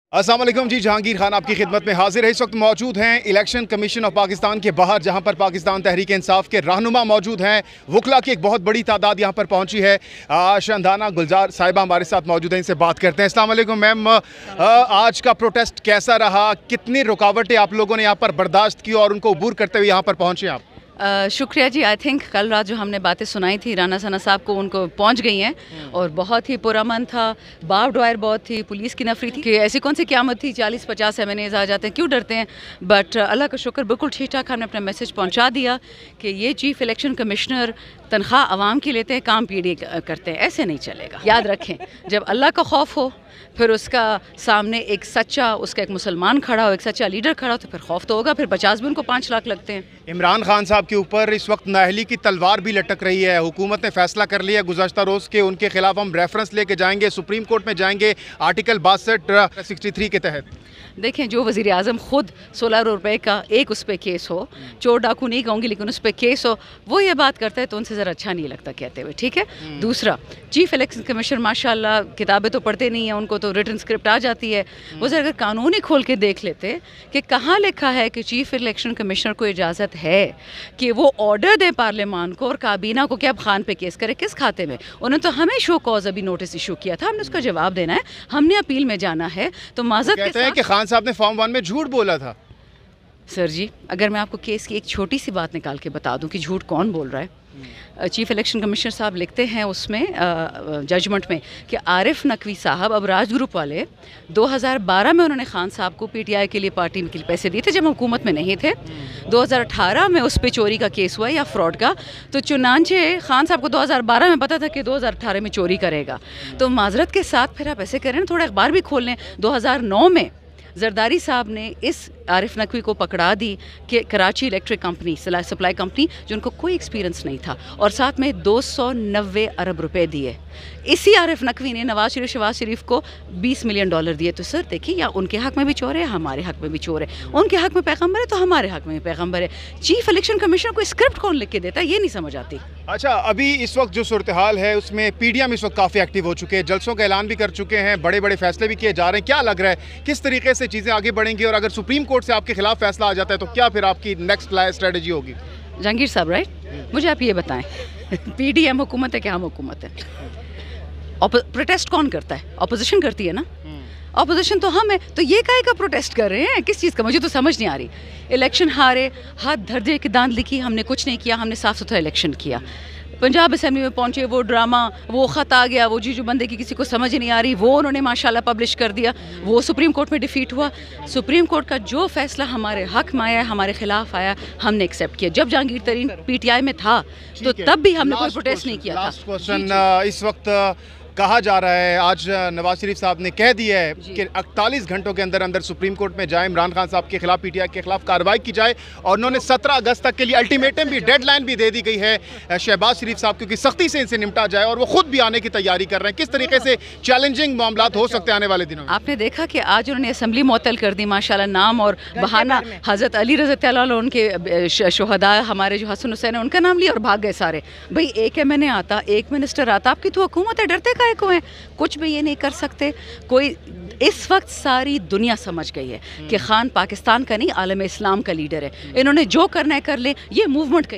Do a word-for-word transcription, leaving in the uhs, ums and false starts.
अस्सलाम वालेकुम जी, जहांगीर खान आपकी खिदमत में हाजिर है। इस वक्त मौजूद हैं इलेक्शन कमीशन ऑफ पाकिस्तान के बाहर, जहां पर पाकिस्तान तहरीक इंसाफ के रहनुमा मौजूद हैं। वकला की एक बहुत बड़ी तादाद यहां पर पहुंची है। शंदाना गुलजार साहिबा हमारे साथ मौजूद हैं, इनसे बात करते हैं। अस्सलाम वालेकुम मैम, आज का प्रोटेस्ट कैसा रहा? कितनी रुकावटें आप लोगों ने यहाँ पर बर्दाश्त की और उनको अबूर करते हुए यहाँ पर पहुँचे आप? Uh, शुक्रिया जी। आई थिंक कल रात जो हमने बातें सुनाई थी राना सना साहब को, उनको पहुंच गई हैं और बहुत ही पुरअमन था। बाव ड्वायर बहुत थी, पुलिस की नफरी थी कि ऐसी कौन सी क़यामत थी, चालीस पचास एम एन एज़ आ जाते हैं, क्यों डरते हैं। बट अल्लाह का शुक्र, बिल्कुल ठीक ठाक हमने अपना मैसेज पहुंचा दिया कि ये चीफ़ इलेक्शन कमिश्नर तनख्वाह आवाम की लेते हैं, काम पी डी करते हैं, ऐसे नहीं चलेगा। याद रखें, जब अल्लाह का खौफ हो, फिर उसका सामने एक सच्चा, उसका एक मुसलमान खड़ा हो, एक सच्चा लीडर खड़ा हो, तो फिर खौफ तो होगा। फिर पचास भी उनको पाँच लाख लगते हैं। इमरान खान साहब के ऊपर इस वक्त नाअहली की तलवार भी लटक रही है। हुकूमत ने फैसला कर लिया गुज़श्ता रोज़ के उनके खिलाफ हम रेफरेंस लेके जाएंगे, सुप्रीम कोर्ट में जाएंगे आर्टिकल बासठ सिक्सटी थ्री के तहत। देखें, जो वज़ीर आज़म ख़ुद सोलह रुपए का एक उस पर केस हो, चोर डाकू नहीं कहूँगी लेकिन उस पर केस हो, वो ये बात करता है तो उनसे ज़रा अच्छा नहीं लगता कहते हुए, ठीक है। दूसरा, चीफ़ इलेक्शन कमिश्नर माशाल्लाह किताबें तो पढ़ते नहीं हैं, उनको तो रिटन स्क्रिप्ट आ जाती है। वो ज़रा अगर कानून ही खोल के देख लेते कि कहाँ लिखा है कि चीफ़ इलेक्शन कमिश्नर को इजाज़त है कि वो ऑर्डर दे पार्लियामान को और काबीना को कि अब खान पे केस करे, किस खाते में। उन्होंने तो हमें शो कॉज अभी नोटिस इशू किया था, हमने उसका जवाब देना है, हमने अपील में जाना है। तो माज़रत कहते हैं कि खान साहब ने फॉर्म वन में झूठ बोला था। सर जी, अगर मैं आपको केस की एक छोटी सी बात निकाल के बता दूं कि झूठ कौन बोल रहा है। चीफ़ इलेक्शन कमिश्नर साहब लिखते हैं उसमें जजमेंट में कि आरिफ नकवी साहब, अब राज ग्रुप वाले, दो हज़ार बारह में उन्होंने खान साहब को पीटीआई के लिए पार्टी के लिए पैसे दिए थे जब हुकूमत में नहीं थे। दो हज़ार अठारह में उस पर चोरी का केस हुआ या फ्रॉड का, तो चुनांचे खान साहब को दो हज़ार बारह में पता था कि दो हज़ार अठारह में चोरी करेगा। तो माजरत के साथ फिर आप ऐसे करें ना, थोड़ा अखबार भी खोल लें। दो हज़ार नौ में जरदारी साहब ने इस आरिफ नकवी को पकड़ा दी कि Karachi electric company, supply company, जो उनको कोई एक्सपीरियंस नहीं था, और साथ में दो सौ नब्बे अरब रुपए दिए। इसी आरिफ नकवी ने नवाज शरीफ शहबाज शरीफ को बीस मिलियन डॉलर दिए। तो सर देखिए, या उनके हक में भी चोर है, हमारे हक में भी चोर है। उनके हक में पैगंबर है तो हमारे हक में भी पैगंबर है। चीफ इलेक्शन कमिश्नर को स्क्रिप्ट कौन लिख के देता है, ये नहीं समझ आती। अच्छा, अभी इस वक्त जो सूरत हाल है उसमें पीडीएम इस वक्त काफ़ी एक्टिव हो चुके हैं, जलसों का ऐलान भी कर चुके हैं, बड़े बड़े फैसले भी किए जा रहे हैं। क्या लग रहा है किस तरीके से चीज़ें आगे बढ़ेंगी, और अगर सुप्रीम कोर्ट से आपके खिलाफ फैसला आ जाता है तो क्या फिर आपकी नेक्स्ट स्ट्रेटजी होगी? जहांगीर साहब, राइट, मुझे आप ये बताएं, पीडीएम हुकूमत है कि हम हुकूमत है? प्रोटेस्ट कौन करता है? अपोजिशन करती है ना। अपोजिशन तो हम है, तो ये काहे का प्रोटेस्ट कर रहे हैं, किस चीज़ का? मुझे तो समझ नहीं आ रही। इलेक्शन हारे, हाथ धर दे के दांत लिखी, हमने कुछ नहीं किया, हमने साफ सुथरा इलेक्शन किया। पंजाब असेंबली में पहुंचे, वो ड्रामा, वो ख़त आ गया, वो जी जो बंदे की किसी को समझ नहीं आ रही, वो उन्होंने माशाल्लाह पब्लिश कर दिया, वो सुप्रीम कोर्ट में डिफीट हुआ। सुप्रीम कोर्ट का जो फैसला हमारे हक में आया, हमारे खिलाफ आया, हमने एक्सेप्ट किया। जब जहांगीर तरीन पीटीआई में था तो तब भी हमने कोई प्रोटेस्ट नहीं किया था। लास्ट क्वेश्चन, इस वक्त कहा जा रहा है, आज नवाज शरीफ साहब ने कह दिया है कि अड़तालीस घंटों के अंदर अंदर सुप्रीम कोर्ट में जाए, इमरान खान साहब के खिलाफ, पीटीआई के खिलाफ कार्रवाई की जाए, और उन्होंने सत्रह अगस्त तक के लिए अल्टीमेटम भी, डेडलाइन भी दे दी गई है शहबाज शरीफ साहब, क्योंकि सख्ती से इनसे निपटा जाए, और वो खुद भी आने की तैयारी कर रहे हैं। किस तरीके से चैलेंजिंग मामला हो सकते हैं आने वाले दिनों में? आपने देखा कि आज उन्होंने असम्बली मुअत्तल कर दी माशाल्लाह, नाम और बहाना हज़रत अली रज़ी अल्लाह अन्हु, उनके शोहदा हमारे जो हसन हुसैन है, उनका नाम लिया और भाग गए सारे। भाई एक एम एन ए आता, एक मिनिस्टर आता, आपकी तो हुकूमत है, डरते काहे को हैं? कुछ भी ये नहीं कर सकते कोई। इस वक्त सारी दुनिया समझ गई है कि खान पाकिस्तान का नहीं, आलम इस्लाम का लीडर है। इन्होंने जो करना है कर ले, ये मूवमेंट